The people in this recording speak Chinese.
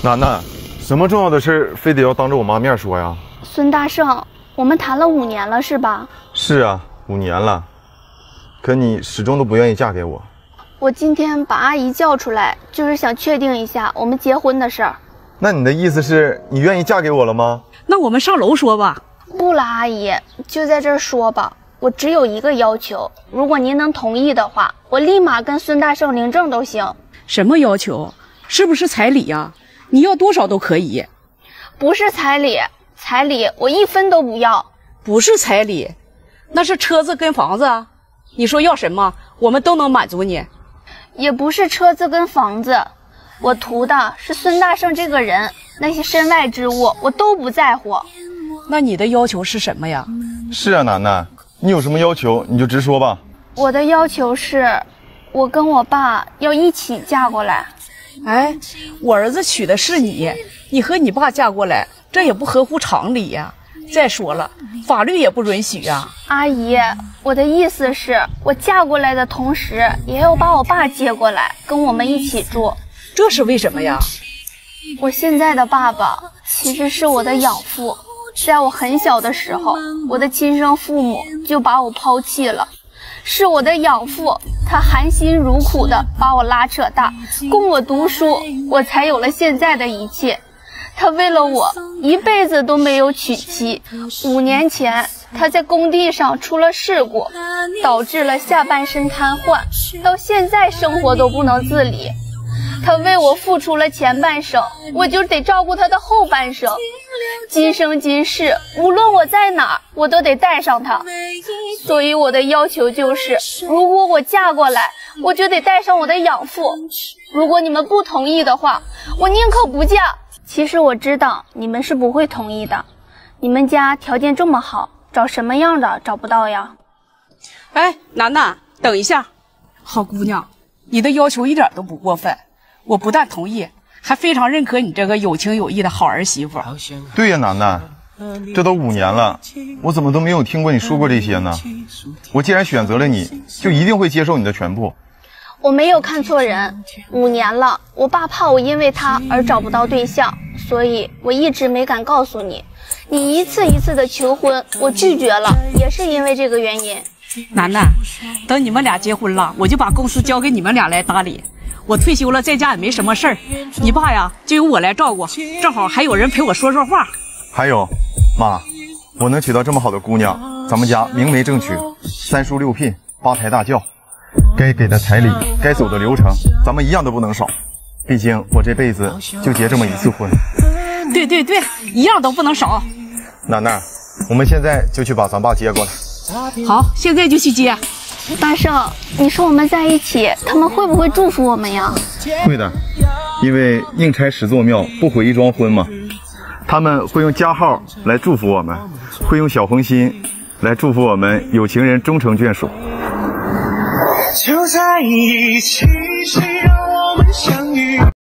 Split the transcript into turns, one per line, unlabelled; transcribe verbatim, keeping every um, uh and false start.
楠楠，什么重要的事非得要当着我妈面说呀？
孙大圣，我们谈了五年了，是吧？
是啊，五年了，可你始终都不愿意嫁给我。
我今天把阿姨叫出来，就是想确定一下我们结婚的事儿。
那你的意思是你愿意嫁给我了吗？
那我们上楼说吧。
不了，阿姨，就在这儿说吧。我只有一个要求，如果您能同意的话，我立马跟孙大圣领证都行。
什么要求？是不是彩礼呀？你要多少都可以。
不是彩礼，彩礼我一分都不要。
不是彩礼，那是车子跟房子啊。你说要什么，我们都能满足你。
也不是车子跟房子，我图的是孙大圣这个人，那些身外之物我都不在乎。
那你的要求是什么呀？
是啊，楠楠，你有什么要求你就直说吧。
我的要求是，我跟我爸要一起嫁过来。
哎，我儿子娶的是你，你和你爸嫁过来，这也不合乎常理呀。再说了，法律也不允许啊。
阿姨，我的意思是，我嫁过来的同时，也要把我爸接过来，跟我们一起住。
这是为什么呀？
我现在的爸爸其实是我的养父，在我很小的时候，我的亲生父母就把我抛弃了。是我的养父，他含辛茹苦的把我拉扯大，供我读书，我才有了现在的一切。他为了我一辈子都没有娶妻。五年前他在工地上出了事故，导致了下半身瘫痪，到现在生活都不能自理。他为我付出了前半生，我就得照顾他的后半生。今生今世，无论我在哪儿，我都得带上他。所以我的要求就是，如果我嫁过来，我就得带上我的养父。如果你们不同意的话，我宁可不嫁。其实我知道你们是不会同意的，你们家条件这么好，找什么样的找不到呀？
哎，楠楠，等一下。好姑娘，你的要求一点都不过分，我不但同意，还非常认可你这个有情有义的好儿媳妇。
对呀，楠楠，这都五年了，我怎么都没有听过你说过这些呢？我既然选择了你，就一定会接受你的全部。
我没有看错人，五年了，我爸怕我因为他而找不到对象，所以我一直没敢告诉你。你一次一次的求婚，我拒绝了，也是因为这个原因。
楠楠，等你们俩结婚了，我就把公司交给你们俩来打理。我退休了，在家也没什么事儿，你爸呀就由我来照顾，正好还有人陪我说说话。
还有，妈，我能娶到这么好的姑娘，咱们家明媒正娶，三书六聘，八抬大轿。该给的彩礼，该走的流程，咱们一样都不能少。毕竟我这辈子就结这么一次婚。
对对对，一样都不能少。
楠楠，我们现在就去把咱爸接过来。
好，现在就去接。
大圣，你说我们在一起，他们会不会祝福我们呀？
会的，因为宁拆十座庙，不毁一桩婚嘛。他们会用加号来祝福我们，会用小红心来祝福我们有情人终成眷属。
就在一起，谁让我们相遇？